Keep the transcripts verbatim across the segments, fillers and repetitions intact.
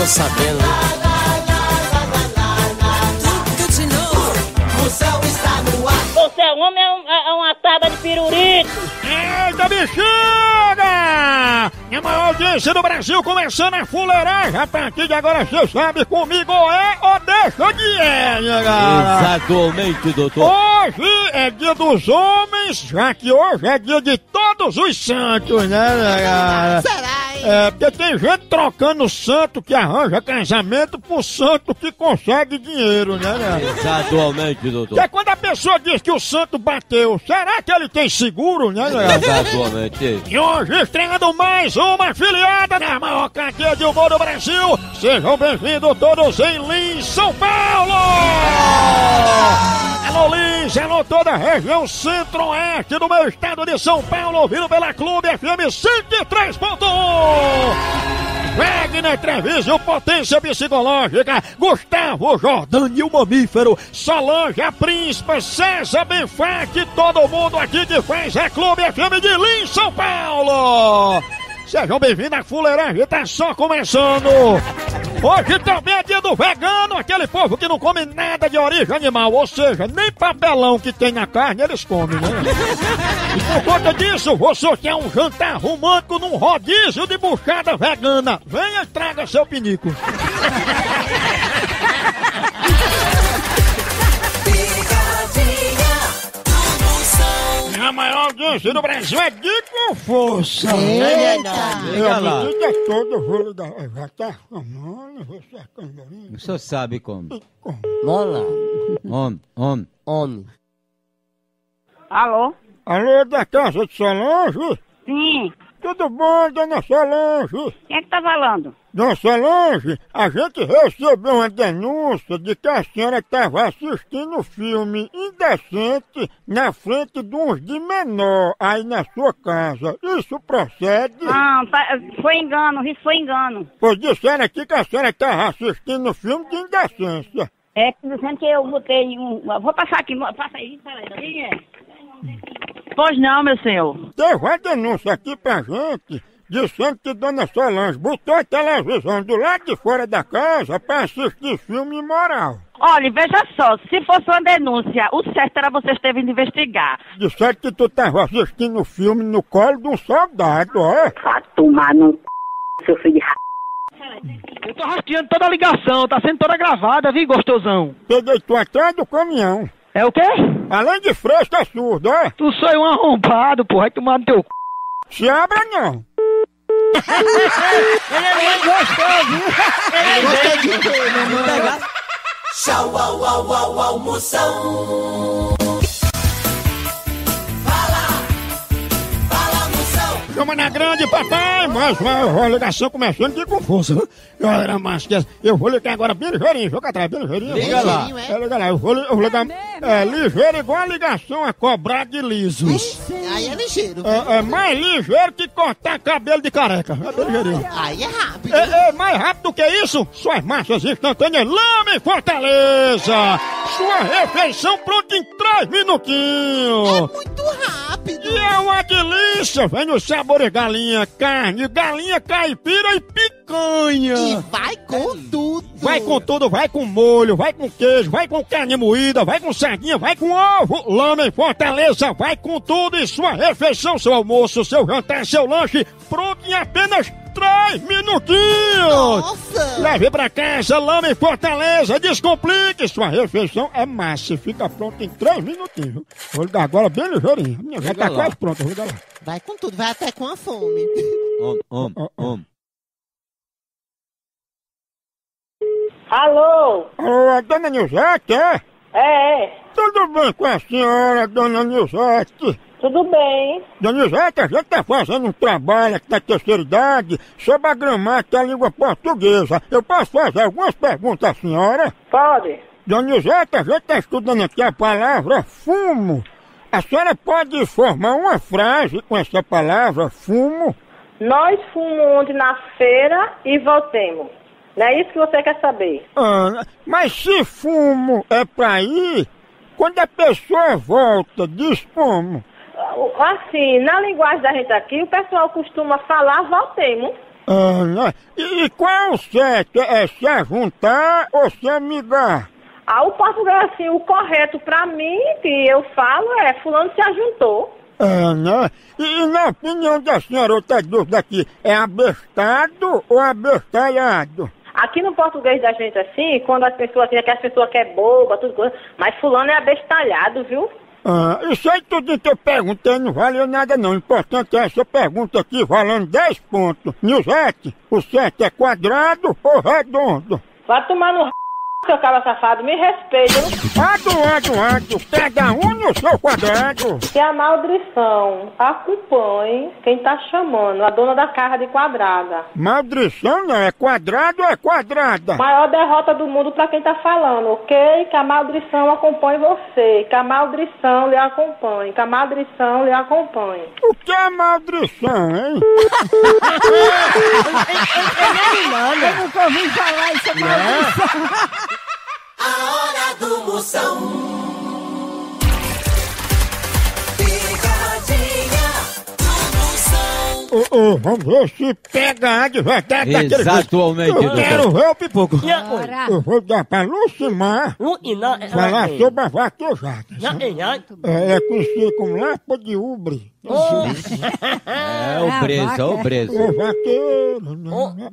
sabendo. Tudo de novo. Moção está no ar. Você é homem, é, um, é uma tábua de pirulito. Eita, bexiga! É a maior audiência do Brasil, começando a fuleiragem. A partir de agora você sabe, comigo é ou deixa de é, minha galera. Exatamente, doutor. Hoje é dia dos homens, já que hoje é dia de todos os santos, né, minha galera? Será, hein? É, porque tem gente trocando santo que arranja casamento por santo que consegue dinheiro, né, né? Exatamente, doutor. Porque quando a pessoa diz que o santo bateu, será que ele tem seguro, né, né? Exatamente. E hoje estreando mais uma afiliada na maior cadeia de humor do Brasil. Sejam bem-vindos todos em Lins, São Paulo! Alô Lins, alô toda a região centro-oeste do meu estado de São Paulo, ouvindo pela Clube F M cento e três ponto um. Wagner Treviso, Potência Psicológica, Gustavo Jordani, o Mamífero, Solange, a Príncipa, César Benfatti, todo mundo aqui que faz a Clube F M de Lins, São Paulo. Sejam bem-vindos à fuleiragem, tá só começando. Hoje também é dia do vegano, aquele povo que não come nada de origem animal, ou seja, nem papelão que tem na carne eles comem, né? E por conta disso, vou sortear um jantar romântico num rodízio de buchada vegana. Venha e traga seu pinico. A maior audiência do Brasil é de com força. Eita! Eu a vida toda eu vou lhe dar. Já tá chamando, você é candorinho. O senhor sabe como. Mola. Homem, homem. Homem. Alô? Alô, da casa de Solange? Sim. Tudo bom, dona Solange? Quem é que tá falando? Dona Solange, a gente recebeu uma denúncia de que a senhora estava assistindo filme indecente na frente de uns de menor aí na sua casa. Isso procede? Não, tá, foi engano, isso foi engano. Pois disseram aqui que a senhora estava assistindo filme de indecência. É, dizendo que eu botei um... Vou passar aqui, passa aí, quem é? Pois não, meu senhor. Teve uma denúncia aqui pra gente, dizendo que dona Solange botou a televisão do lado de fora da casa pra assistir filme imoral. Olha, veja só, se fosse uma denúncia, o certo era vocês terem de investigar. Disseram que tu tava assistindo o filme no colo de um soldado, ó. Vai tomar no c... seu filho de r... Eu tô rastreando toda a ligação, tá sendo toda gravada, viu, gostosão? Peguei tu atrás do caminhão. É o quê? Além de fresco, é surdo, ó. Tu só é um arrombado, porra, vai tomar no teu c... Se abra não. Tchau, au, au, au, au, moção. Fala, fala, moção. Chama na grande, papai. Mais uma, uma ligação começando aqui com força. Galera, mas que eu vou ligar agora bem ligeirinho. Joga atrás, bem ligeirinho. Liga lá. É, liga lá. Eu vou, eu vou ligar é, ligeiro igual a ligação a cobrar de lisos. Aí é ligeiro. É, é mais ligeiro que cortar cabelo de careca. É bem ligeirinho. Aí é rápido. É, é mais rápido do que isso? Suas massas instantâneas Lama em Fortaleza. Sua refeição pronta em três minutinhos. É muito rápido. E é uma delícia. Vem no sabor de galinha, carne, galinha caipira e picanha. E vai com tudo. Vai com tudo, vai com molho, vai com queijo, vai com carne moída, vai com sardinha, vai com ovo. Lama em Fortaleza, vai com tudo e sua refeição, seu almoço, seu jantar, seu lanche, pronto em apenas três minutinhos. Nossa. Leve pra casa, Lama em Fortaleza, descomplique, sua refeição é massa, fica pronto em três minutinhos. Vou lhe dar agora bem ligeirinho. Minha já tá quase pronta, vou dar lá. Vai com tudo, vai até com a fome. Homem, homem, homem. Alô? Alô, a dona Nilzete, é? É, é. Tudo bem com a senhora, dona Nilzete? Tudo bem. Dona Nilzete, a gente está fazendo um trabalho aqui na terceira idade sobre a gramática da língua portuguesa. Eu posso fazer algumas perguntas à senhora? Pode. Dona Nilzete, a gente está estudando aqui a palavra fumo. A senhora pode formar uma frase com essa palavra fumo? Nós fomos ontem na feira e voltemos. Não é isso que você quer saber? Ah, mas se fumo é pra ir, quando a pessoa volta, diz como? Assim, na linguagem da gente aqui, o pessoal costuma falar voltemos. Ah, né? E, e qual é o certo? É se ajuntar ou se amigar? Ah, o português, assim, o correto pra mim, que eu falo, é fulano se ajuntou. É, né? E, e na opinião da senhora, outra dúvida aqui, é abestado ou abestalhado? Aqui no português da gente, assim, quando as pessoas dizem que as pessoas querem boba, tudo coisa, mas fulano é abestalhado, viu? Ah, isso aí tudo que eu perguntei não valeu nada não. O importante é essa pergunta aqui valendo dez pontos. Nilzete, o certo é quadrado ou redondo? Vai tomar no r... seu cara safado, me respeita. Ado, ado, ado, cada um no seu quadrado. Que a maldição acompanhe quem tá chamando, a dona da casa de quadrada. Maldição não, é quadrado ou é quadrada? Maior derrota do mundo pra quem tá falando, ok? Que a maldição acompanhe você, que a maldição lhe acompanhe, que a maldição lhe acompanhe. O que é maldição, hein? Eu nunca ouvi falar isso, maldição. A hora do Moção. Pegadinha do Moção. Ô, ô, vamos ver se pega de verdade daquele jeito. Exatamente, Eu quero doutor. ver o pipoco. Bora. Eu vou dar pra Lucimar falar sobre a vaquejada. É, é conhecido como Lapa de Ubre. É o preso, é o preso. Ô, vaqueiro. né?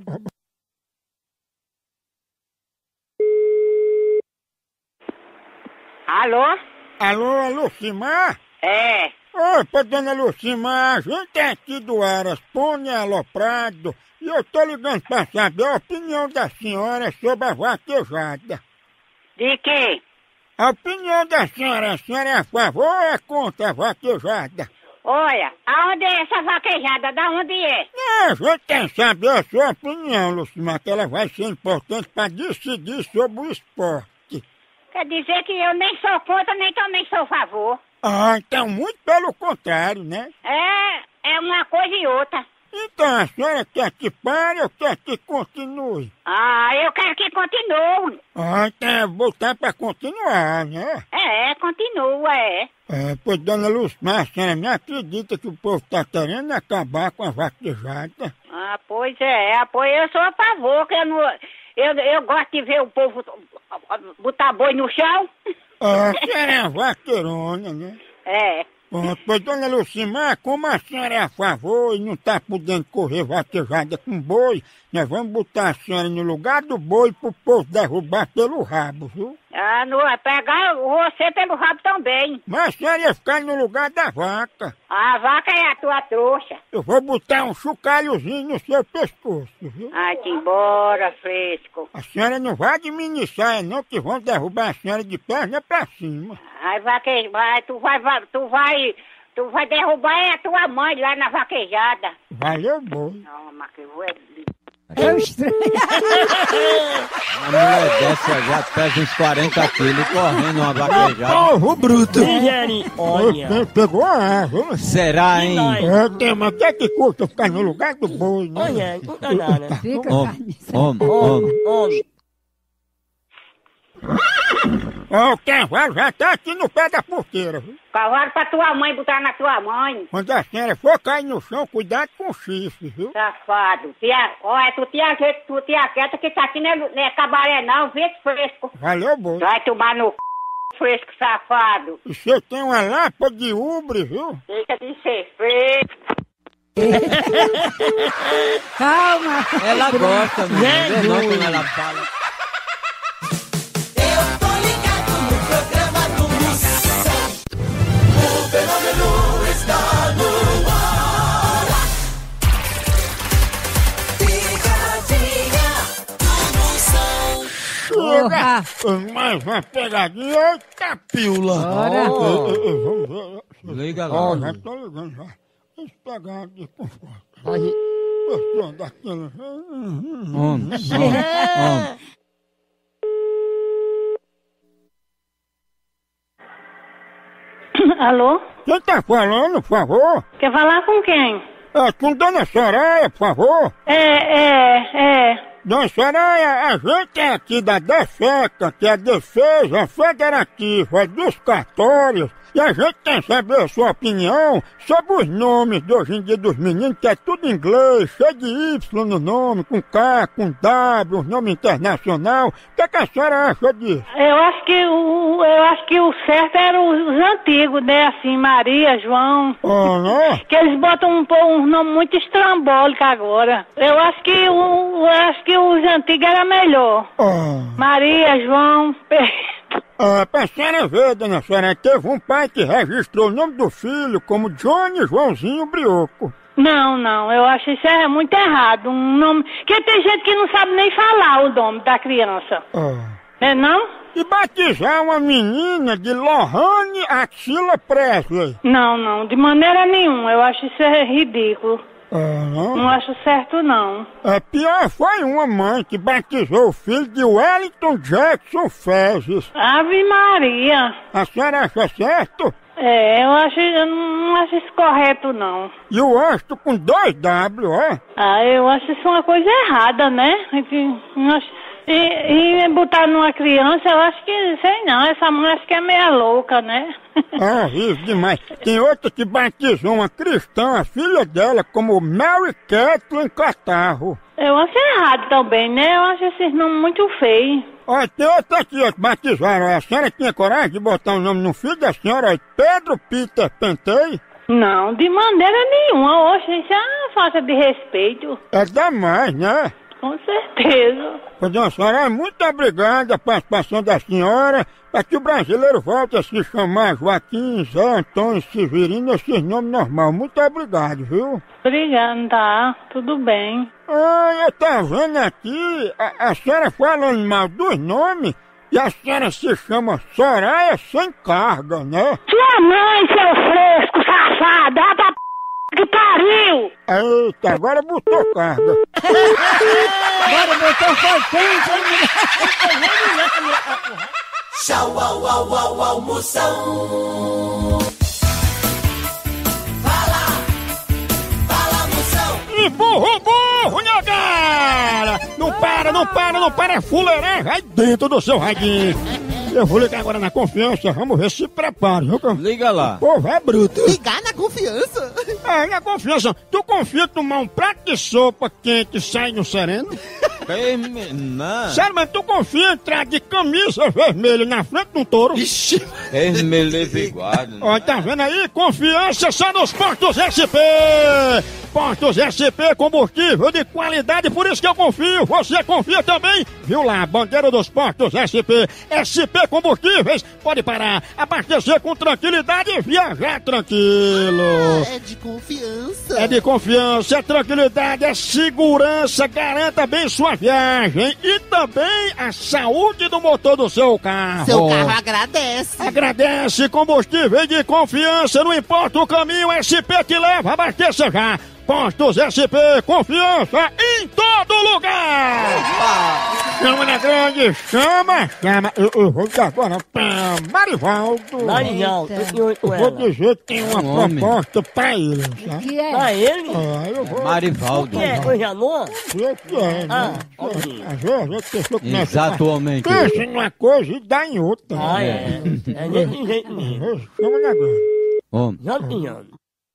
Alô? Alô, é Lucimar? É. Opa, dona Lucimar, a gente é aqui do Aras, Pônei Aloprado, e eu tô ligando pra saber a opinião da senhora sobre a vaquejada. De quê? A opinião da senhora, a senhora é a favor ou é contra a vaquejada? Olha, aonde é essa vaquejada? Da onde é? Não, a gente quer saber a sua opinião, Lucimar, que ela vai ser importante pra decidir sobre o esporte. Quer dizer que eu nem sou contra, nem também sou a favor. Ah, então muito pelo contrário, né? É, é uma coisa e outra. Então a senhora quer que pare ou quer que continue? Ah, eu quero que continue. Ah, então é botar pra continuar, né? É, continua, é. É, pois dona Lucimar, a senhora não acredita que o povo tá querendo acabar com a vaquejada? Ah, pois é, ah, pois eu sou a favor, que eu não... Eu, eu gosto de ver o povo botar boi no chão. Ah, a senhora é uma vaqueirona, né? É. Pronto, pois dona Lucimar, como a senhora é a favor e não tá podendo correr vaquejada com boi, nós vamos botar a senhora no lugar do boi pro povo derrubar pelo rabo, viu? Ah, não é pegar você pelo rabo também. Mas a senhora ia ficar no lugar da vaca. A vaca é a tua trouxa. Eu vou botar um chocalhozinho no seu pescoço, viu? Ai-te embora, fresco. A senhora não vai administrar, não, que vão derrubar a senhora de perna pra cima. Ai, vaque... vai, tu vai, vai, tu vai, tu vai derrubar é a tua mãe lá na vaquejada. Valeu, boi. Não, mas que vou é... Eu estranho. A mulher dessa já pesa uns quarenta quilos correndo uma vaquejada. Porro bruto! Olha. Pe- Pegou a árvore. Será, hein? É, tem, mas o que é que custa ficar no lugar do boi, né? Olha, não dá nada. Fica, Homem, homem, homem. Homem. Ó, o cavalo já tá aqui no pé da porteira, viu? Cavalo pra tua mãe botar na tua mãe. Quando a senhora for cair no chão, cuidado com o chifre, viu? Safado. Tia, olha, tu tinha jeito, tu tinha quieta que tá aqui não é, não é cabaré não, vê fresco. Valeu, boi. Vai tomar no c... fresco, safado. E você tem uma lapa de ubre, viu? Deixa de ser fresco. Calma. Ela gosta, menina. Vê não como ela fala. Eu tô ligado no programa do Moção. O fenômeno está no ar. Pegadinha do Moção. Chega! Mais uma pegadinha, eita pílula! Bora. Eh, eh, eh, Vamos ver. Liga Ó, lá. já tô ligando já. Vamos pegar de conforto. Olha. Gostou daquilo? Homem, homem, homem. Alô? Quem tá falando, por favor? Quer falar com quem? É com Dona Soraya, por favor. É, é, é. Dona Soraya, a gente é aqui da DEFECA, que é a Defesa Federativa dos Cartórios, E a gente quer saber a sua opinião sobre os nomes de hoje em dia dos meninos, que é tudo em inglês, cheio de Y no nome, com K, com W, nome internacional. O que, é que a senhora acha disso? Eu acho que o, eu acho que o certo era os antigos, né? Assim, Maria, João. Ah, né? Que eles botam um, um nome muito estrambólico agora. Eu acho que o, eu acho que os antigos era melhor. Ah. Maria, João, Ah, pra senhora ver, dona senhora, teve um pai que registrou o nome do filho como Johnny Joãozinho Brioco. Não, não, eu acho isso é muito errado. Um nome. Porque tem gente que não sabe nem falar o nome da criança. Ah. É não? E batizar uma menina de Lohane Axila Presley? Não, não, de maneira nenhuma. Eu acho isso é ridículo. Ah, não? Não acho certo, não. É, pior foi uma mãe que batizou o filho de Wellington Jackson Fezes. Ave Maria. A senhora acha certo? É, eu acho, eu não acho isso correto, não. E o Osto com dois W, ó. Ah, eu acho isso uma coisa errada, né? Eu acho- E, e botar numa criança, eu acho que, sei não, essa mãe acho que é meia louca, né? Ah, isso demais. Tem outra que batizou uma cristã, a filha dela, como Mary Kathleen Catarro. Eu acho errado também, né? Eu acho esses nomes muito feios. Ó, tem outra aqui, ó, que batizaram. A senhora tinha coragem de botar o nome no filho da senhora, ó, Pedro Peter Pentei? Não, de maneira nenhuma. Oxe, isso é uma falta de respeito. É demais, né? Com certeza. Pois, dona senhora, muito obrigada a participação da senhora, para que o brasileiro volte a se chamar Joaquim, Zé Antônio, Severino, esses nomes normais. Muito obrigado, viu? Obrigada, tá? Tudo bem. Ah, eu tô vendo aqui, a, a senhora falando mal dos nomes, e a senhora se chama Soraya Sem Carga, né? Sua mãe, seu fresco, safado, ah, pra p... que pariu! Eita, agora botou carga. Agora botou foi quente. Tchau, au, au, au, almoção. Fala, fala, moção. E burro, burro, negara! Não para, não para, não para, é fuleiragem aí dentro do seu radinho. Eu vou ligar agora na confiança, vamos ver se prepara, viu? Liga lá. O povo é bruto. Ligar na confiança? É, na confiança. Tu confia em tomar um prato de sopa quente e sair no sereno? Ei, me- não. Sério, mas tu confia em entrar de camisa vermelha na frente de um touro? Ixi. Esmeleviguado. Ó, tá vendo aí? Confiança só nos postos S P! Postos S P, combustível de qualidade, por isso que eu confio. Você confia também? Viu lá, bandeira dos postos S P. S P Combustíveis, pode parar, abastecer com tranquilidade e viajar tranquilo. É de confiança. É de confiança, é tranquilidade, é segurança, garanta bem sua viagem e também a saúde do motor do seu carro. Seu carro agradece. Agradece combustível de confiança, não importa o caminho, S P te leva, abasteça já. Postos S P, confiança em todo lugar! Chama na grande, chama, chama. Eu, eu vou dar agora pra Marivaldo. Marijão, Eu vou dizer que tem uma Um homem. proposta pra ele, sabe? que é? Pra ele? Ah, eu vou Marivaldo. Que é? Coisa boa? dizer que é, Ah, né? ok. Às vezes a pessoa começa Exatamente. pensa numa coisa e dá em outra. Ah, é. É desse jeito mesmo. Chama na grande. Homem. Já tinha.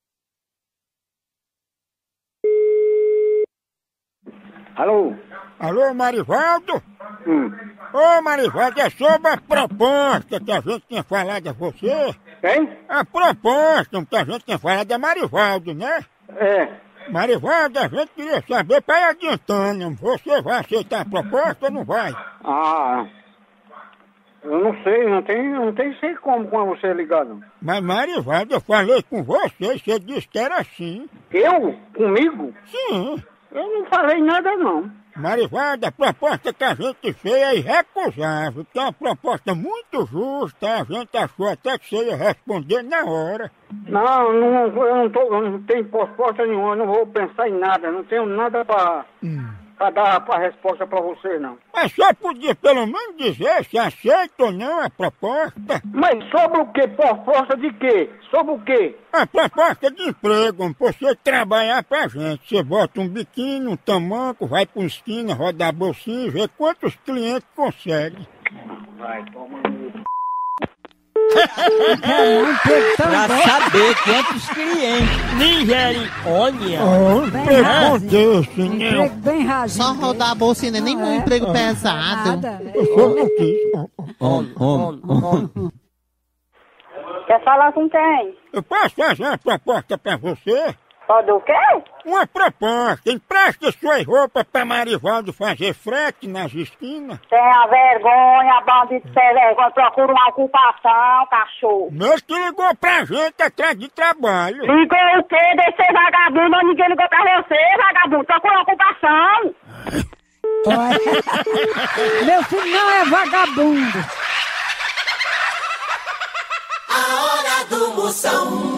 Alô? Alô, Marivaldo? Hum. Ô, Marivaldo, é sobre a proposta que a gente tinha falado a você. Quem? A proposta que a gente tinha falado é Marivaldo, né? É. Marivaldo, a gente queria saber, para ir adiantando, você vai aceitar a proposta ou não vai? Ah. Eu não sei, não tem, não tem sei como com você ligado. Mas Marivaldo, eu falei com você e você disse que era assim. Eu? Comigo? Sim. Eu não falei nada não. Marivaldo, a proposta que a gente fez é irrecusável, porque é uma proposta muito justa, a gente achou até que você ia responder na hora. Não, não eu não, tô, eu não tenho resposta nenhuma, eu não vou pensar em nada, não tenho nada pra, pra dar pra resposta pra você não. Mas só podia pelo menos dizer se aceita ou não a proposta. Mas sobre o que? Proposta de quê? Sobre o quê? A proposta de emprego, pra você trabalhar pra gente. Você bota um biquíni, um tamanco, vai pra uma esquina, roda a bolsinha e vê quantos clientes consegue. Vai, toma no... Pra saber quantos clientes. Misericórdia. Oh, emprego desse, né? Emprego bem rasinho. Só rodar a bolsinha, nem um emprego pesado. Nada. Eu não quis. Homem, homem, homem. Quer falar com quem? Eu posso fazer uma proposta pra você? Pode o quê? Uma proposta. Empresta suas roupas pra Marivaldo fazer frete nas esquinas. Tenha vergonha, bandido sem vergonha. Procura uma ocupação, cachorro. Mas que ligou pra gente atrás de trabalho. Ligou o quê? Desse ser vagabundo, mas ninguém ligou pra você, vagabundo. Procura uma ocupação. Meu filho não é vagabundo. A hora do Moção.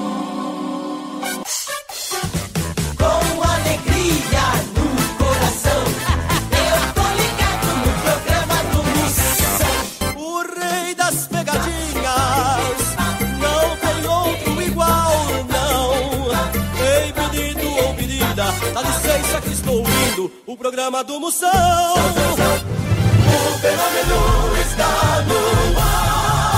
Com alegria no coração. Eu tô ligado no programa do Moção. O rei das pegadinhas. Não tem outro igual, não. Ei, pedido ou pedida, dá licença que estou ouvindo o programa do Moção. O fenômeno está no ar.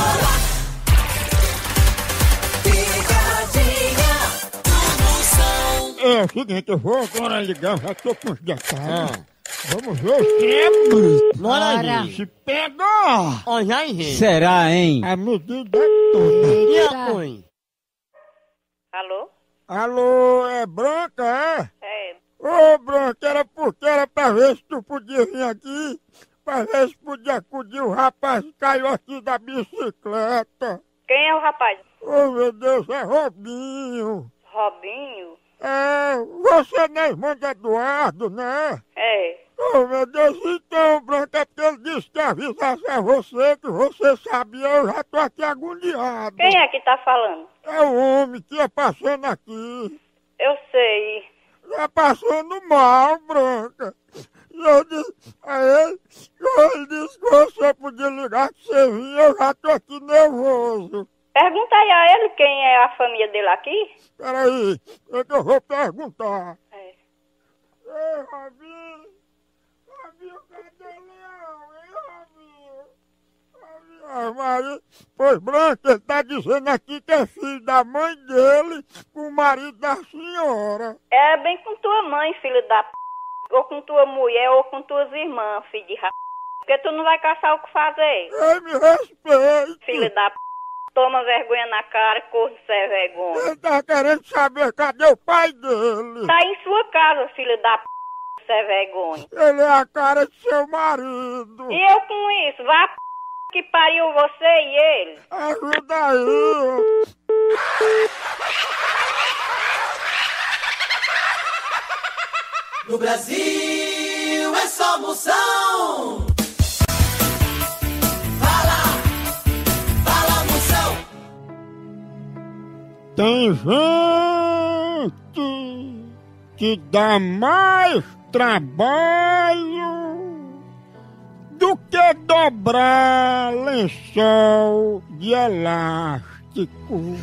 É o seguinte, eu vou agora ligar, já tô com os detalhes. Vamos ver os tempos. Bora aí. Se pega Ó, já enrei. Será, hein? a medida toda. E a mãe? Alô? Alô, é Branca, é? É. Ô, Branca, era porque era pra ver se tu podia vir aqui, pra ver se podia acudir o rapaz que caiu aqui da bicicleta. Quem é o rapaz? Ô, meu Deus, é Robinho. Robinho? É, você não é irmã de Eduardo, né? É. Oh, meu Deus, então, Branca, é porque ele disse que avisasse a você, que você sabia, eu já tô aqui agoniado. Quem é que tá falando? É o homem que ia passando aqui. Eu sei. Ia passando mal, Branca. E eu disse a ele, ele disse que você podia ligar que você vinha, eu já tô aqui nervoso. Pergunta aí a ele quem é a família dele aqui. Peraí, é que eu vou perguntar. É. Ei, Robinho, Robinho, cadê o leão, hein, Robinho? Robinho, ah, Maria, pois Branca, ele tá dizendo aqui que é filho da mãe dele com o marido da senhora. É bem com tua mãe, filho da p... ou com tua mulher, ou com tuas irmãs, filho de ra... Porque tu não vai caçar o que fazer. Ei, me respeite. Filho da p... Toma vergonha na cara, corno sem vergonha. Ele tá querendo saber cadê o pai dele. Tá em sua casa, filho da p... sem vergonha. Ele é a cara de seu marido. E eu com isso? Vá p... que pariu você e ele. Ajuda aí. No Brasil é só Moção. Fala, fala Moção. Tem gente que dá mais trabalho do que dobrar lençol de elástico.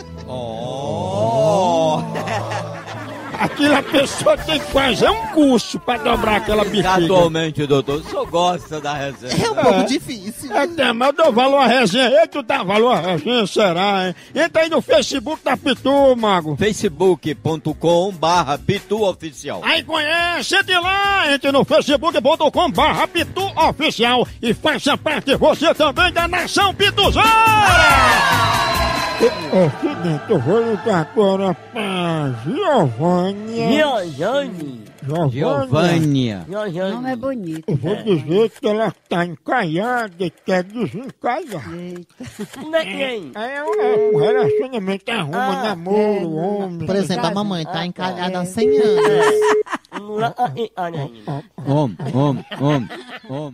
Oh! Aquilo a pessoa tem que fazer um curso pra dobrar aquela bexiga. Atualmente, doutor, o senhor gosta da resenha. É um pouco difícil. É, tem, mas eu dou valor à resenha. Ei, tu dá valor à resenha, será, hein? Entra aí no Facebook da Pitu, Mago. facebook ponto com barra Pitu Oficial. Aí conhece de lá, entre no facebook ponto com barra Pitu Oficial e faça parte você também da Nação Pituzeira! É o seguinte, eu vou ligar agora pra Giovânia. Giovanni. Giovânia. O nome é bonito. Eu vou dizer que ela tá encalhada e quer desencalhar. Como é que é? É um, um relacionamento arruma, Ah, namoro, homem. Por exemplo, a mamãe tá encalhada há cem É. anos. Homem, homem, homem, homem.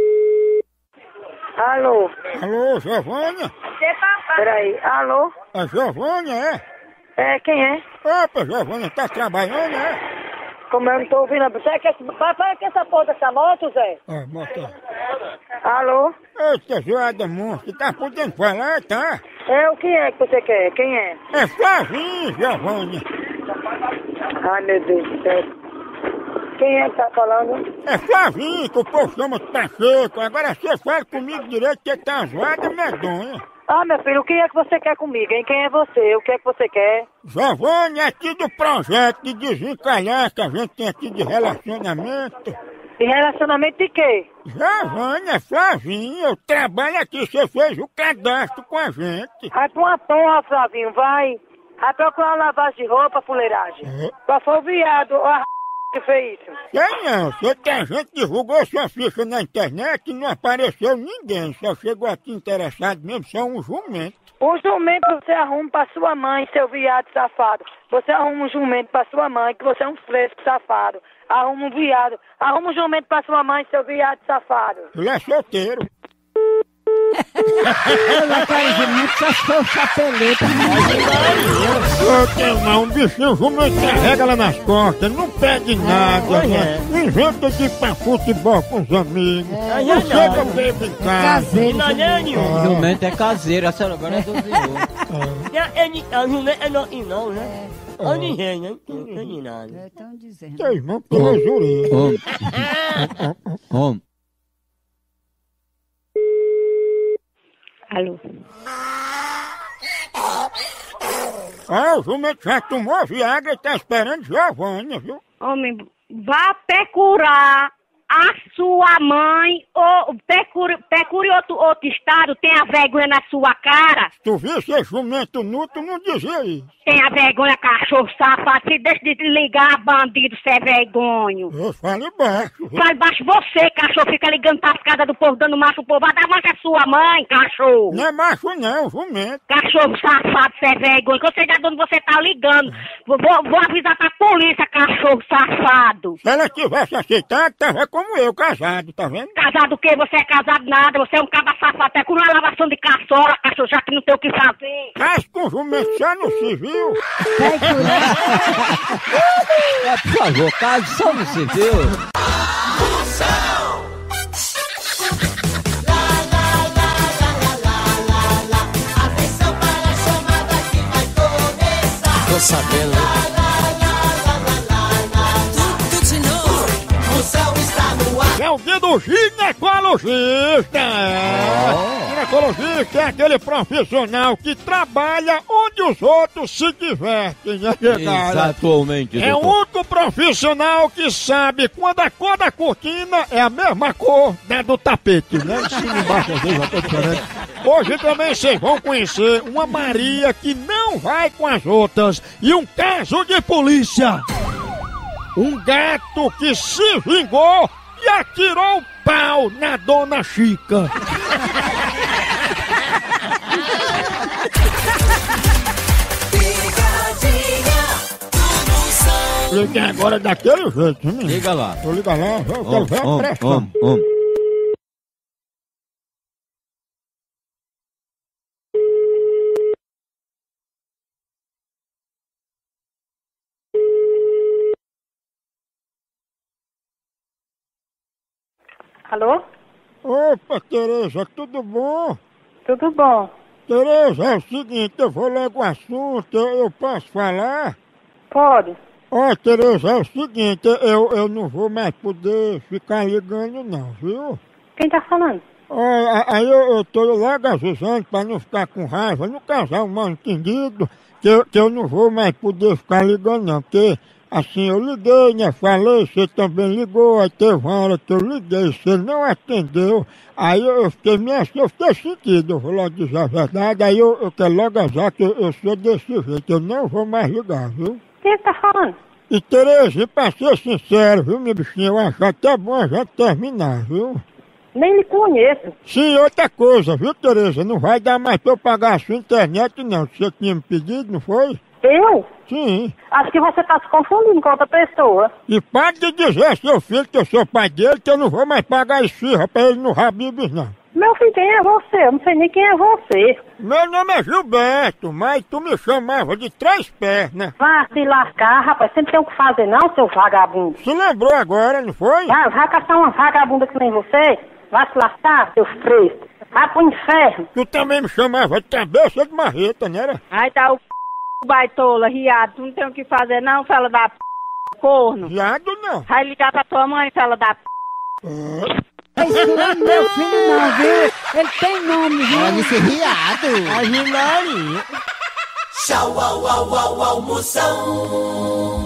Alô? Alô, Giovânia? Peraí, alô? É Giovânia, é? É, quem é? Opa, Giovânia, tá trabalhando, é? Como eu não tô ouvindo, você quer... Vai para que essa porra dessa moto, Zé? Ah, moto. Alô? Eita, zoada, monstro, tá podendo falar, tá? É, o que é que você quer? Quem é? É Flavinho, Giovânia. Ai, meu Deus do céu. Quem é que tá falando? É Flavinho, que o povo chama de Pacheco. Agora você fala comigo direito que tá zoada e medonha. Ah, meu filho, o que é que você quer comigo, hein? Quem é você? O que é que você quer? Giovanni, aqui do projeto de desencalhar que a gente tem aqui de relacionamento. De relacionamento de quê? Giovanni, é Flavinho, eu trabalho aqui, você fez o cadastro com a gente. Vai pra uma porra, Flavinho, vai. Vai procurar uma lavagem de roupa, fuleiragem. É. Qual foi o viado, ó, a que fez isso? Sei não, sei que a gente divulgou sua ficha na internet e não apareceu ninguém, só chegou aqui interessado mesmo, só um jumento. Um jumento você arruma pra sua mãe, seu viado safado. Você arruma um jumento pra sua mãe, que você é um fresco safado. Arruma um viado. Arruma um jumento pra sua mãe, seu viado safado. Ele é solteiro. Eu não quero jumento, só se for chapeleta. Eu tenho não, um bichinho jumento carrega lá nas costas, não pede nada, né? Inventa de ir pra futebol com os amigos. É, Não é, chega não. bebo em casa. Caseiro. Não, não é nenhum. Jumento é caseiro, a senhora agora é do viúvo. É, é, ni- a não é não, e não, né? A ninguém, né? Não tem nada. Estão dizendo. Teu irmão pela orelhas. Homem. Homem. Alô? Ah, o jumento já tomou Viagra e tá esperando Giovanni, viu? Homem, vá procurar a sua mãe ou procure, procure outro, outro estado, tenha vergonha na sua cara. Tu viu esse jumento nu, tu não dizia isso. Tenha vergonha, cachorro safado, se deixa de ligar, bandido, sem vergonho. Eu falo baixo. viu? Faz baixo você, cachorro, fica ligando pras casas do povo, dando macho pro povo. Vai dar mancha a sua mãe, cachorro. Não é macho não, jumento. Cachorro safado, sem vergonha. Que eu sei de onde você tá ligando. Vou, vou, vou avisar pra polícia, cachorro safado. Se ela tivesse aceitado, tava como eu, casado, tá vendo? Casado o quê? Você é casado nada, você é um caba safado, até com uma lavação de caçola, cachorro, já que não tem o que fazer. Mas com jumento só no civil. É, por favor, case só no civil. Atenção para a chamada que vai começar. Tô sabendo, né? Tudo de novo. Moção está no ar. É o dia do ginecologista. É. Ginecologista é aquele profissional que trabalha onde os outros se divertem, né, cara? Exatamente, É o doutor. único profissional que sabe quando a cor da cortina é a mesma cor da do tapete, né? Em cima e embaixo, às vezes, até diferente. Hoje também vocês vão conhecer uma Maria que não vai com as outras e um caso de polícia. Um gato que se vingou e atirou o pau na Dona Chica. Pegadinha do Moção. Liguei agora daquele jeito, hein? Liga lá. Vou ligar lá, eu quero Homem, ver a homem, pressão. homem, homem. Alô? Opa, Tereza, tudo bom? Tudo bom? Tereza, é o seguinte, eu vou logo o assunto, eu, eu posso falar? Pode. Ó, Tereza, é o seguinte, eu, eu não vou mais poder ficar ligando não, viu? Quem tá falando? Ó, a- aí eu, eu tô logo avisando pra não ficar com raiva, no casal mal entendido, que eu, que eu não vou mais poder ficar ligando não, porque assim, eu liguei, né, falei, você também ligou, aí teve uma hora que eu liguei, você não atendeu, aí eu, eu fiquei meio assim, eu fiquei sentido, eu vou logo dizer a verdade, aí eu, eu quero logo avisar que eu, eu sou desse jeito, eu não vou mais ligar, viu? Quem tá falando? E Tereza, pra ser sincero, viu, minha bichinha, eu acho até bom a gente terminar, viu? Nem lhe conheço. Sim, outra coisa, viu, Tereza? Não vai dar mais pra eu pagar a sua internet, não. Que você tinha me pedido, não foi? Eu? Sim. Acho que você tá se confundindo com outra pessoa. E pare de dizer a seu filho que eu sou pai dele, que eu não vou mais pagar esfirra pra ele no Habib's, não. Meu filho, quem é você? Eu não sei nem quem é você. Meu nome é Gilberto, mas tu me chamava de três pernas. Vá se lascar, rapaz. Você não tem o que fazer não, seu vagabundo. Se lembrou agora, não foi? Vai, vai caçar uma vagabunda que nem você. Vai se lascar, seu fresco. Vai pro inferno. Tu também me chamava de cabeça de marreta, não era? Aí tá o p... baitola, riado. Tu não tem o que fazer não, fela da p... corno. Viado não. Vai ligar pra tua mãe, fela da p... É isso não é meu filho não, viu? Ele tem nome, viu? Olha esse riado. Ave Maria. Tchau, au, au, au, almoção.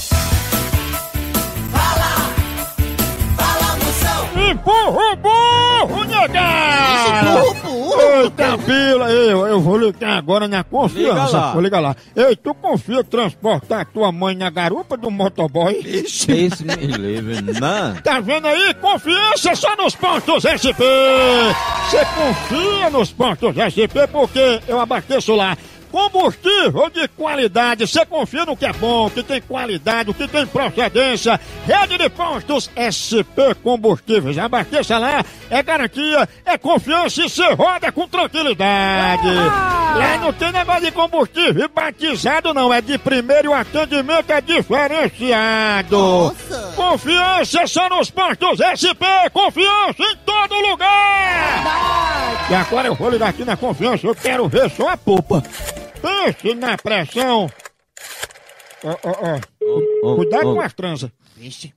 Fala, fala, moção. Empurra o burro, negado! Burro, burro. Eita, pila, eu, eu vou ligar agora na confiança. Liga lá. Vou ligar lá. Ei, tu confia transportar tua mãe na garupa do motoboy? Esse me livre, não. Tá vendo aí? Confiança só nos pontos S P! Você confia nos pontos S P porque eu abasteço lá. Combustível de qualidade, você confia no que é bom, que tem qualidade, o que tem procedência. Rede de postos S P Combustíveis, abasteça lá, é garantia, é confiança e você roda com tranquilidade. Lá não tem negócio de combustível batizado não, é de primeiro e o atendimento é diferenciado. Nossa. Confiança só nos postos S P, confiança em todo lugar. E agora eu vou ligar aqui na confiança, eu quero ver só a polpa. Pense na pressão. Ó, ó, ó. Oh, Cuidado oh. com as tranças. Vixe.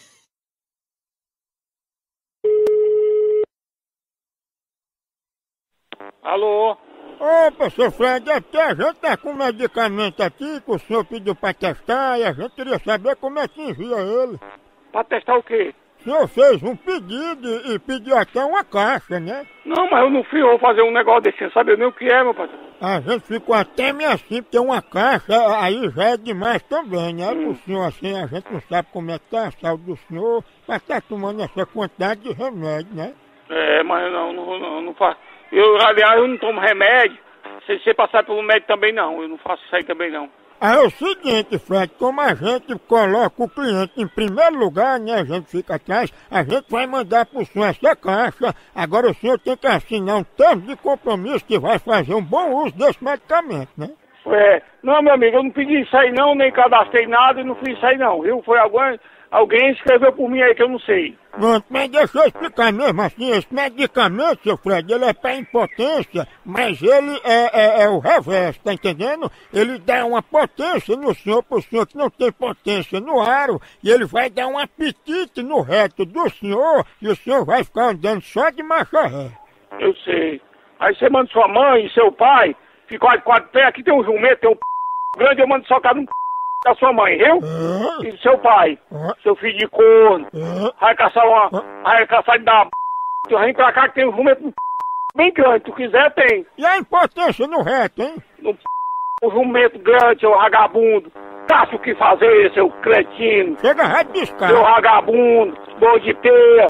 Alô? Opa, seu Fred, até a gente tá com um medicamento aqui que o senhor pediu pra testar e a gente queria saber como é que envia ele. Pra testar o quê? O senhor fez um pedido e e pediu até uma caixa, né? Não, mas eu não fui, eu vou fazer um negócio desse, não sabe nem o que é, meu patrão. A gente ficou até meio assim, porque uma caixa aí já é demais também, né? Pro senhor assim, a gente não sabe como é que tá a saúde do senhor pra estar tomando essa quantidade de remédio, né? É, mas não, não, não, não faço. Eu, aliás, eu não tomo remédio. Se você passar pelo médico também não, eu não faço isso aí também não. Aí é o seguinte, Fred, como a gente coloca o cliente em primeiro lugar, né, a gente fica atrás, a gente vai mandar pro senhor essa caixa, agora o senhor tem que assinar um termo de compromisso que vai fazer um bom uso desse medicamento, né? É, não, meu amigo, eu não pedi isso aí não, nem cadastrei nada e não fiz isso aí não, viu? Foi alguém, alguém escreveu por mim aí que eu não sei. Pronto, mas deixa eu explicar mesmo assim, esse medicamento, seu Fred, ele é pra impotência, mas ele é, é, é o reverso, tá entendendo? Ele dá uma potência no senhor, pro senhor que não tem potência no aro, e ele vai dar um apetite no reto do senhor, e o senhor vai ficar andando só de marcha ré. Eu sei. Aí você manda sua mãe e seu pai, ficam de quatro pés, aqui tem um jumento, tem um p... grande, eu mando socar no p... da sua mãe, viu? É. E do seu pai, É. seu filho de corno, É. vai caçar uma, vai caçar de dar p... tu vem pra cá que tem um jumento bem grande, tu quiser tem. E a impotência no reto, hein? No p... um jumento grande, seu vagabundo, caça o que fazer, seu cretino, Chega, vai piscar. seu vagabundo, bom de teia.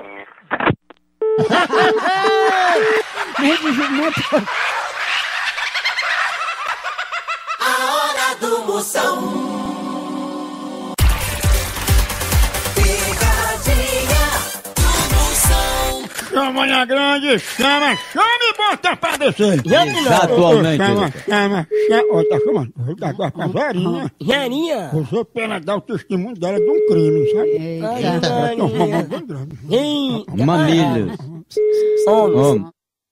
Nem de jumento. A hora do moção. Pegadinha do moção. Chama na grande, chama, chama e bota pra descer. Exatamente. Chama, chama, chama. Ó, tá chamando. Vou dar agora pra Verinha. Jarinha. Você pra ela dar o testemunho dela de um crime, sabe? Ai, Eita. Ela tem um mamão Maria. bem grande. Ei, Mamilhos. homens. Homem.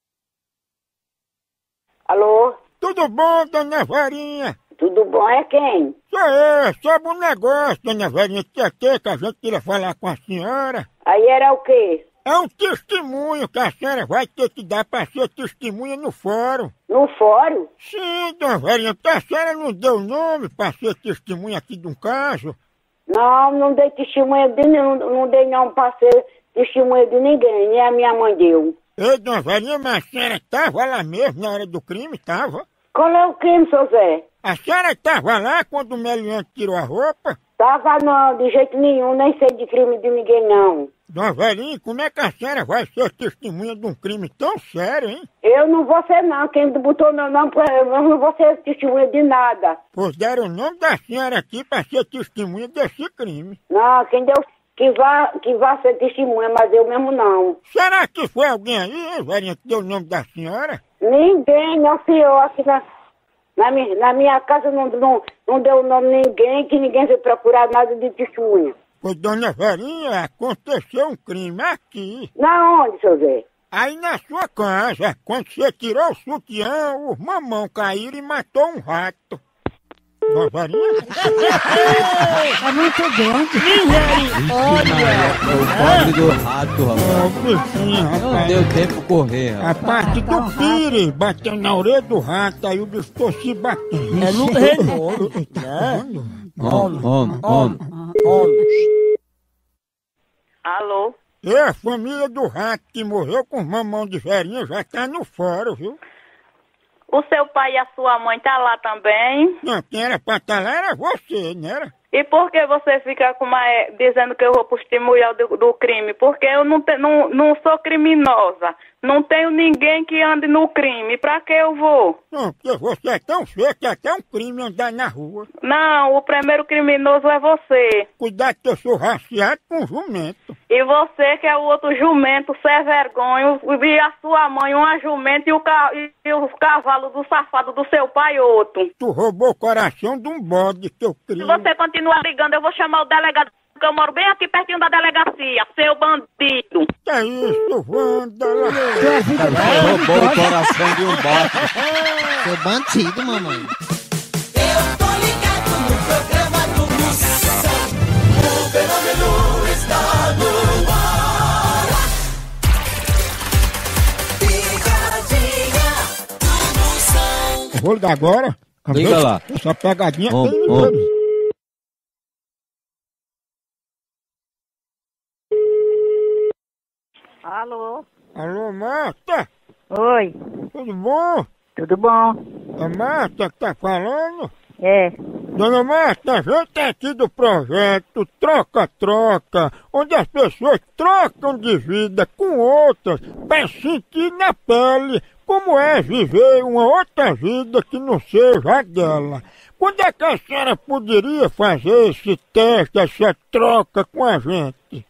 Alô? Tudo bom, dona Verinha? Tudo bom? É quem? Sou eu, sobre um negócio, dona Verinha, que aqui que a gente queria falar com a senhora. Aí era o quê? É um testemunho que a senhora vai ter que dar pra ser testemunha no fórum. No fórum? Sim, dona Verinha, porque a senhora não deu nome pra ser testemunha aqui de um caso. Não, não dei testemunha de nenhum, não dei não pra ser testemunha de ninguém, nem a minha mãe deu. Ei, dona Verinha, mas a senhora tava lá mesmo na hora do crime, tava? Qual é o crime, seu Zé? A senhora tava lá quando o meliante tirou a roupa? Tava não, de jeito nenhum, nem sei de crime de ninguém não. Dona Verinha, como é que a senhora vai ser testemunha de um crime tão sério, hein? Eu não vou ser não, quem botou meu nome, pra- eu não vou ser testemunha de nada. Pois deram o nome da senhora aqui pra ser testemunha desse crime. Não, quem deu que vá, que vá ser testemunha, mas eu mesmo não. Será que foi alguém aí, hein, Verinha, que deu o nome da senhora? Ninguém, não senhor, aqui na, na, minha, na minha casa não, não, não deu o nome de ninguém, que ninguém veio procurar nada de testemunha. Pois, dona Verinha, aconteceu um crime aqui. Na onde, seu Zé? Aí na sua casa, quando você tirou o sutiã, os mamão caíram e matou um rato. Uma varinha? É muito grande. Misericórdia! O pobre do rato, rapaz. Ô, bichinho, Não rapaz. deu tempo correr, A rapaz. parte do pires bateu na orelha do rato, aí o bicho ficou se batendo. É no redondo, né? Homem, homem, homem. Alô? E a família do rato que morreu com os mamão de verinha já tá no fórum, viu? O seu pai e a sua mãe tá lá também? Não, quem era pra estar lá era você, não era? E por que você fica com uma, dizendo que eu vou pro testemunhal do, do crime? Porque eu não, te, não, não sou criminosa. Não tenho ninguém que ande no crime. Pra que eu vou? Não, porque você é tão feio que é até um crime andar na rua. Não, o primeiro criminoso é você. Cuidado que eu sou raciado com jumento. E você que é o outro jumento, sem vergonha. E a sua mãe, uma jumenta e o, ca, e o cavalo do safado do seu pai, outro. Tu roubou o coração de um bode que eu criei. Se você continuar ligando, eu vou chamar o delegado. Eu moro bem aqui pertinho da delegacia, seu bandido. Que é isso, Wanda? Roubou o coração de um bote. Seu bandido, mamãe. Eu tô ligado no programa do Moção. O fenômeno está no ar. Picadinha do Moção. Vou ligar agora. Liga lá. Essa pegadinha Om, tem om. niveles. Alô? Alô, Marta? Oi, Tudo bom? tudo bom? É Marta que tá falando? É. Dona Marta, a gente é aqui do projeto Troca-Troca, onde as pessoas trocam de vida com outras para sentir na pele como é viver uma outra vida que não seja a dela. Quando é que a senhora poderia fazer esse teste, essa troca com a gente?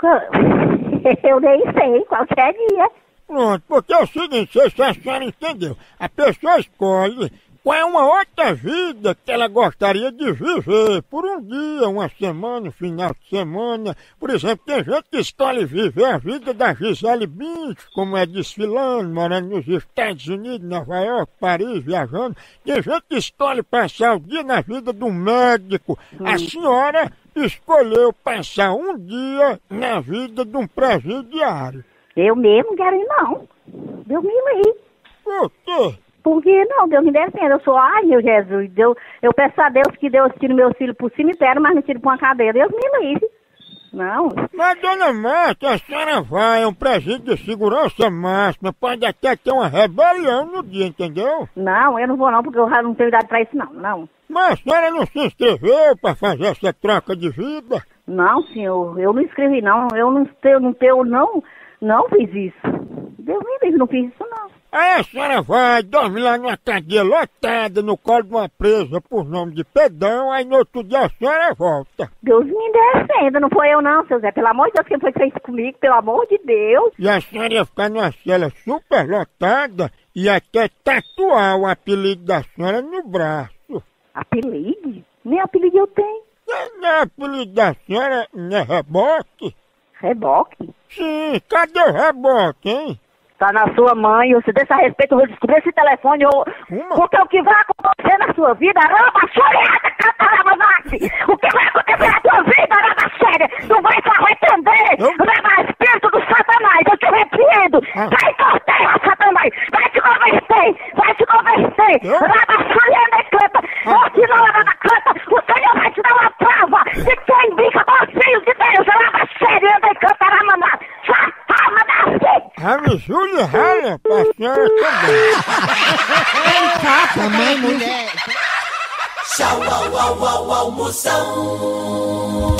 Eu nem sei, qualquer dia. Pronto, porque é o seguinte, não sei se a senhora entendeu. A pessoa escolhe qual é uma outra vida que ela gostaria de viver por um dia, uma semana, um final de semana. Por exemplo, tem gente que escolhe viver a vida da Gisele Bündchen, como é desfilando, morando nos Estados Unidos, Nova York, Paris, viajando. Tem gente que escolhe passar o dia na vida de um médico. A senhora escolheu passar um dia na vida de um presidiário. Eu mesmo quero ir, não. Deus me livre. Por quê? Por que não? Deus me defenda. Eu sou, ai meu Jesus, Deus, eu peço a Deus que Deus tire meus filhos pro cemitério, mas não tire pra uma cadeia. Deus me livre. Não. Mas, dona Marta, a senhora vai, é um presídio de segurança máxima, pode até ter uma rebelião no dia, entendeu? Não, eu não vou não, porque eu já não tenho idade pra isso, não. Não. Mas a senhora não se inscreveu para fazer essa troca de vida? Não, senhor, eu não escrevi, não. Eu não tenho, não tenho, não, não fiz isso. Deus me livre, não fiz isso, não. Aí a senhora vai, dorme lá numa cadeia lotada, no colo de uma presa por nome de pedão, aí no outro dia a senhora volta. Deus me defenda, não foi eu não, seu Zé. Pelo amor de Deus, quem foi que fez isso comigo? Pelo amor de Deus. E a senhora ia ficar numa cela super lotada e até tatuar o apelido da senhora no braço. Apelido? Nem apelido eu tenho. Não, não é apelido da senhora, não é reboque? Reboque? Sim, cadê o reboque, hein? Tá na sua mãe, você deixa a respeito, eu vou descobrir esse telefone, ou... Porque o que vai acontecer na sua vida, raba choreada, catarabavate! O que vai acontecer na sua vida, raba séria, tu vai se arrepender! Raba espírito do satanás, eu te repreendo! Vai cortar, satanás! Vai te converter! Vai te converter! Raba choreada, canta! Ou se não, raba canta, o Senhor vai te dar uma prova de que tu indica com os filhos de Deus, raba séria, anda e canta, ramamá! Safama da gente! A Júlia rala pra senhora também. Também, mulher. Tchau, au, au, au, almoção.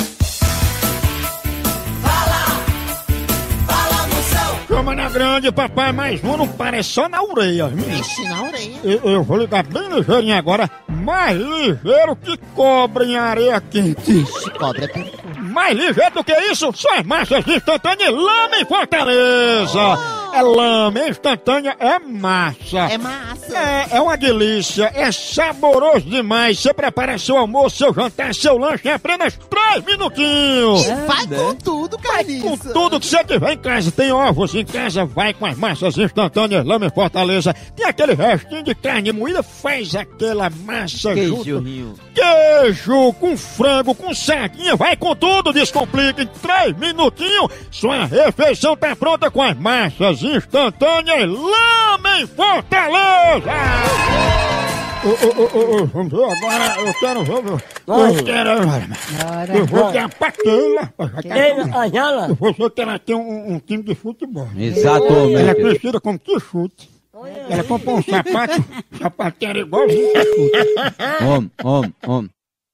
Fala, fala, moção. Chama na grande, papai, mais um não parece só na orelha. Vixe, na orelha. Eu, eu vou ligar bem ligeirinho agora, mais ligeiro que cobra em areia quente. Cobra é perigoso. Mais ligeiro do que isso, só as marchas instantâneas Lama em Fortaleza. É lama, é instantânea, é massa. É massa. É, é uma delícia, é saboroso demais. Você prepara seu almoço, seu jantar, seu lanche em apenas três minutinhos. E vai com tudo, Carlinhos. Com tudo que você tiver em casa. Tem ovos em casa, vai com as massas instantâneas Lama em Fortaleza. Tem aquele restinho de carne moída, faz aquela massa Queijo, junto. rio. Queijo, com frango, com sardinha, vai com tudo, descomplica em três minutinhos. Sua refeição tá pronta com as massas instantâneas Lama em Fortaleza. Ô, ô, ô, ô, vamos ver agora, eu quero ver, eu quero, eu vou ter a Paqueila. Você quer ter um, um time de futebol. Exatamente. Ela é conhecida como Quixute. Ela comprou um sapato, sapatinho era igualzinho Quixute. Homem, homem, homem.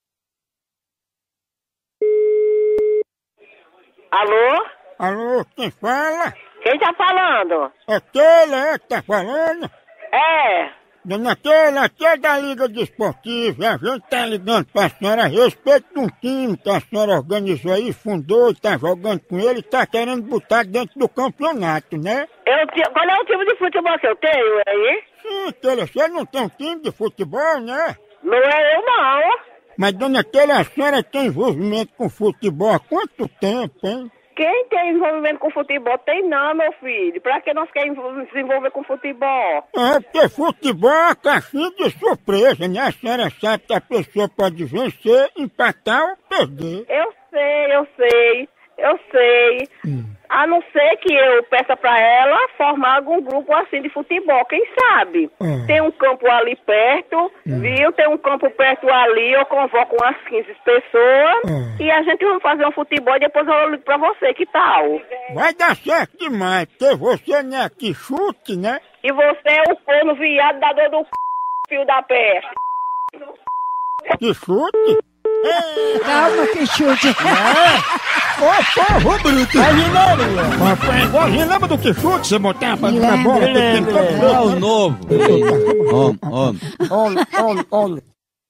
Alô? Alô, quem fala? Quem tá falando? É Keila, é que tá falando? É. Dona Keila, aqui é da Liga Desportiva. A gente tá ligando pra senhora a respeito de um time que a senhora organizou aí, fundou e tá jogando com ele e tá querendo botar dentro do campeonato, né? Eu, te- qual é o tipo de futebol que eu tenho aí? Sim, Keila, você não tem um time de futebol, né? Não é eu, não. Mas, dona Keila, a senhora tem envolvimento com futebol há quanto tempo, hein? Quem tem envolvimento com futebol tem não, meu filho. Pra que nós queremos se envolver com futebol? É, porque futebol é uma caixinha de surpresa, né? A senhora sabe que a pessoa pode vencer, empatar ou perder. Eu sei, eu sei, eu sei. Hum. A não ser que eu peça pra ela formar algum grupo assim de futebol, quem sabe? Hum. Tem um campo ali perto, viu? Tem um campo perto ali, eu convoco umas quinze pessoas Hum. e a gente vai fazer um futebol e depois eu ligo pra você, que tal? Vai dar certo demais, porque você não é que chute, né? E você é o corno viado da dor do c... fio da peste. Que chute? Calma, que chute. Ô, porra, bruto! Rapaz, igualzinho, lembra do que chute? Você botava pra jogar bola? É o novo. Homem, homem. Homem, homem, homem.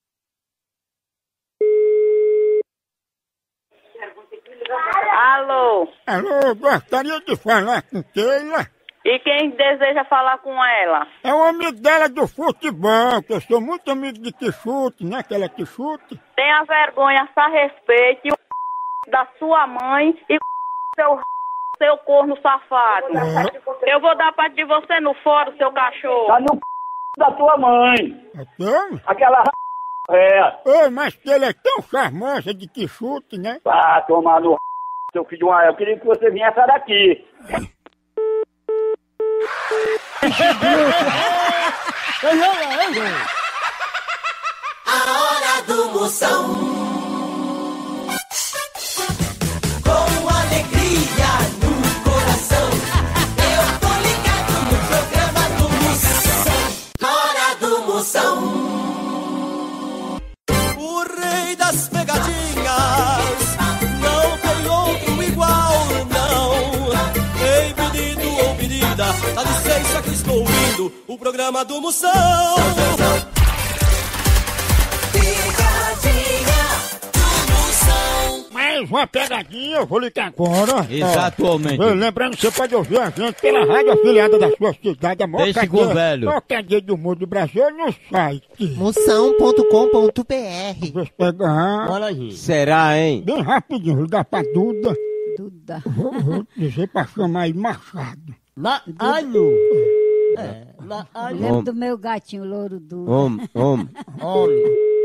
Alô? Alô, gostaria de falar com Keila. E quem deseja falar com ela? É um amigo dela do futebol, que eu sou muito amigo de Quixute, né? Aquela Quixute. Tenha vergonha, a respeite o da sua mãe e seu seu corno safado. Eu vou dar parte de você no fórum, seu cachorro. Tá no da tua mãe. Então? Aquela é. Ô, mas que ele é tão charmosa de Quixute, né? Ah, tomar no seu filho de uma... Eu queria que você viesse daqui. A hora do Moção. Com alegria no coração. Eu tô ligado no programa do Moção. Hora do Moção. O rei das pegadinhas. Não tem outro igual, não. Ei, pedido ou pedida, dá licença que estou ouvindo o programa do Moção. Pegadinha do Moção. Mais uma pegadinha, eu vou ligar agora. Exatamente. Ó, lembrando que você pode ouvir a gente pela rádio afiliada da sua cidade, a maior Deixa cadeia, com o velho. maior cadeia do mundo do Brasil no site. moção ponto com ponto br. Deixa eu pegar. Bora aí. Será, hein? Bem rapidinho, vou ligar pra Duda. Duda. Vou, vou dizer pra chamar aí Machado. Na ano. É, na ano. Lembro do meu gatinho, louro Duda. Homem, homem. Homem.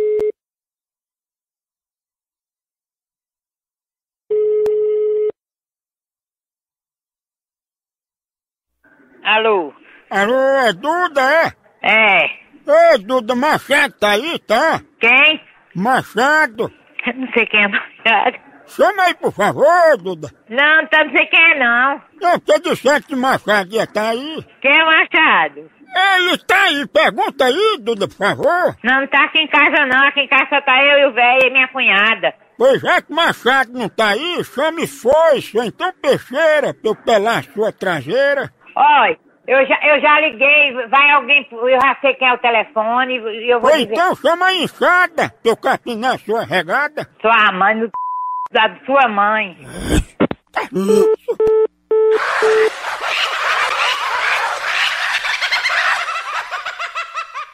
Alô? Alô, é Duda, é? É. Ei, Duda, Machado tá aí, tá? Quem? Machado. Não sei quem é Machado. Chama aí, por favor, Duda. Não, tá não sei quem é não. Não, porque disseram que Machado ia tá aí. Quem é Machado? Ele tá aí, pergunta aí, Duda, por favor. Não, não tá aqui em casa não, aqui em casa só tá eu e o velho e minha cunhada. Pois já que Machado não tá aí, chame Foice, ou então Peixeira, pra eu pelar a sua traseira. Oi, eu já, eu já liguei, vai alguém, eu já sei quem é o telefone e eu vou Ou dizer... então chama a enxada, pra eu capinar a sua regada. Sua mãe, no da sua mãe.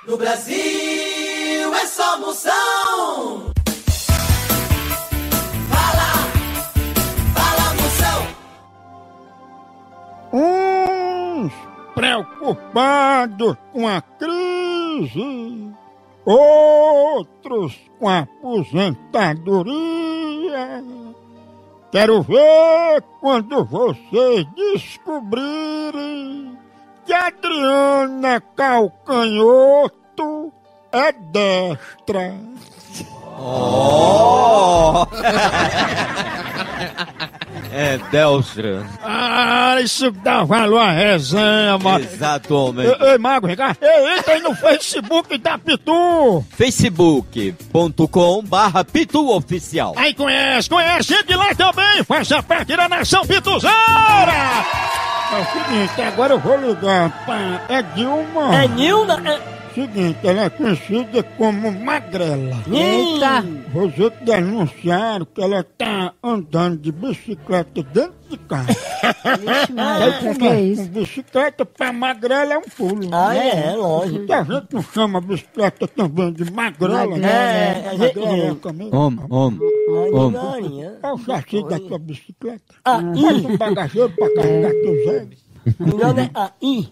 No Brasil é só Moção. Fala, fala Moção. Uns preocupados com a crise, outros com a aposentadoria. Quero ver quando vocês descobrirem que Adriana Calcanhoto é destra. Oh! É Delstra. Ah, isso dá valor à resenha, mano. Exatamente. Ei, ei Mago, Ricardo, ei, entra aí no Facebook da Pitu. facebook ponto com barra Pitu Oficial. Aí conhece, conhece, entre lá também, faça parte da Nação Pituzeira. É o seguinte, agora eu vou ligar pra Edilma. É Nilda? É... Seguinte, ela é conhecida como Magrela. Eita! Vocês denunciaram que ela tá andando de bicicleta dentro de casa. Vixe, Maria, que é isso? Bicicleta pra Magrela é um pulo. Ah, é, lógico. E a gente não chama bicicleta também de Magrela, Magrela, né? é, a gente- Magrela também. Homem, homem, homem. É o chassi da tua bicicleta. Ah, Faz um bagageiro pra carregar teus egos. o nome é aí.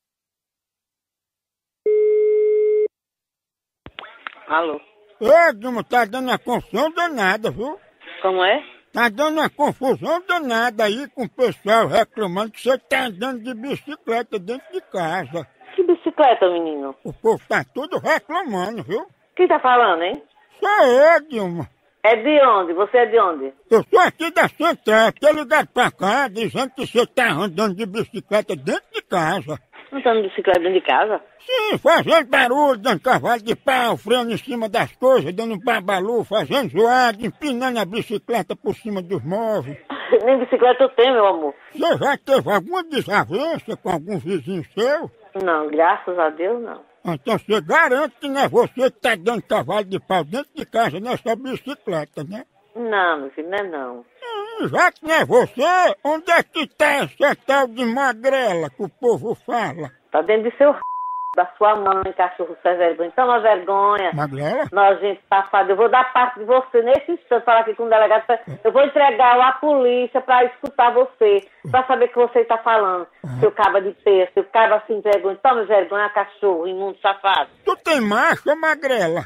Alô? Ô, Dilma, tá dando uma confusão danada, viu? Como é? Tá dando uma confusão danada aí com o pessoal reclamando que você tá andando de bicicleta dentro de casa. Que bicicleta, menino? O povo tá tudo reclamando, viu? Quem tá falando, hein? Sou eu, Dilma. É de onde? Você é de onde? Eu sou aqui da Central, tô ligado pra cá dizendo que você tá andando de bicicleta dentro de casa. Não tá de bicicleta dentro de casa? Sim, fazendo barulho, dando cavalo de pau, freando em cima das coisas, dando babalu, fazendo zoado, empinando a bicicleta por cima dos móveis. Nem bicicleta eu tenho, meu amor. Você já teve alguma desavença com algum vizinho seu? Não, graças a Deus, não. Então você garante que não é você que tá dando cavalo de pau dentro de casa nessa bicicleta, né? Não, meu filho, não é não. Hum, já que não é você, onde é que tá essa tal de Magrela que o povo fala? Tá dentro de seu r... da sua mãe, cachorro sem vergonha. Toma vergonha. Magrela? Nojento, safado. Eu vou dar parte de você nesse instante, falar aqui com o delegado. Eu vou entregar à polícia pra escutar você, pra saber o que você tá falando. Seu caba de peixe, seu caba sem vergonha. Toma vergonha, cachorro, imundo, safado. Tu tem macho ou Magrela?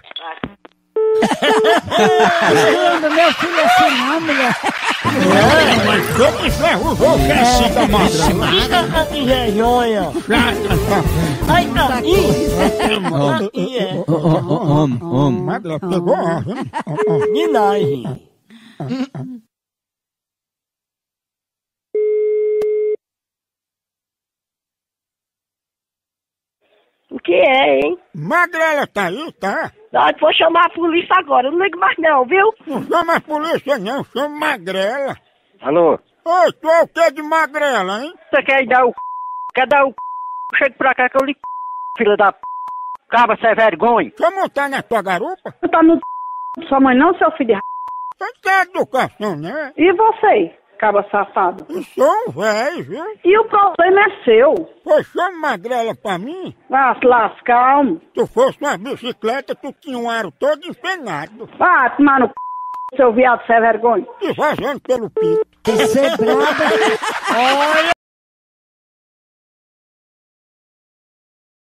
Caramba, meu filho é assim não, mulher. É, mas todo enferrujou que é assim da Magrela. Fica aqui, vergonha. Ai, aí. Aí é. Homem, homem. Magrela pegou a viu? Ó, ó. Ninagem. O que é, hein? Magrela tá aí, tá? Ah, vou chamar a polícia agora. Eu não ligo mais não, viu? Não chama a polícia não, chama Magrela. Alô? Oi, tu é o que de Magrela, hein? Você quer dar o c... Quer dar o c... Chega pra cá que eu lhe c... Filha da p... Caba, você é vergonha. Deixa eu montar na tua garupa. Não tá no c... sua mãe não, seu filho de r... Você tem educação, né? E você, caba safado? Eu sou um velho, viu? E o problema é seu. Pois chama Magrela pra mim. Vá se lascar, homem. Se tu fosse uma bicicleta, tu tinha um aro todo empenado. Vá tomar no c... seu viado sem vergonha. E vazando pelo pito. Você é braba. Olha!